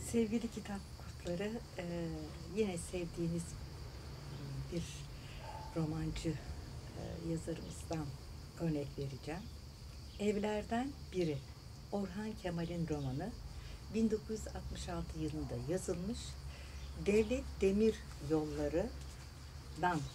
Sevgili kitap kurtları, yine sevdiğiniz bir romancı yazarımızdan örnek vereceğim. Evlerden Biri, Orhan Kemal'in romanı, 1966 yılında yazılmış. Devlet Demir Yolları'dan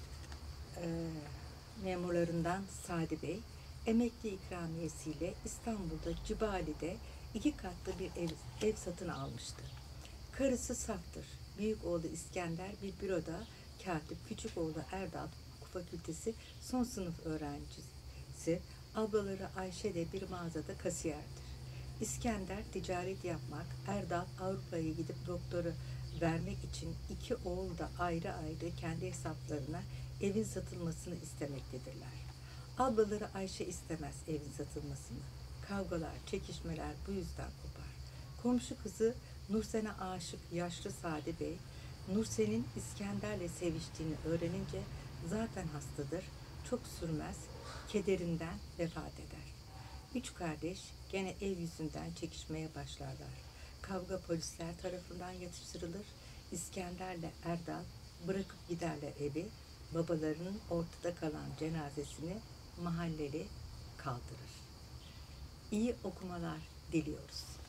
memurlarından Sadi Bey, emekli ikramiyesiyle İstanbul'da Cibali'de 2 katlı bir ev satın almıştı. Karısı saftır. Büyük oğlu İskender bir büroda katip, küçük oğlu Erdal hukuk fakültesi son sınıf öğrencisi, ablaları Ayşe de bir mağazada kasiyerdir. İskender ticaret yapmak, Erdal Avrupa'ya gidip doktoru vermek için, iki oğul da ayrı ayrı kendi hesaplarına evin satılmasını istemektedirler. Ablaları Ayşe istemez evin satılmasını. Kavgalar, çekişmeler bu yüzden kopar. Komşu kızı Nursen'e aşık yaşlı Sadi Bey, Nursen'in İskender'le seviştiğini öğrenince zaten hastadır, çok sürmez, kederinden vefat eder. Üç kardeş gene ev yüzünden çekişmeye başlarlar. Kavga polisler tarafından yatıştırılır. İskender'le Erdal bırakıp giderler evi. Babalarının ortada kalan cenazesini mahalleli kaldırır. İyi okumalar diliyoruz.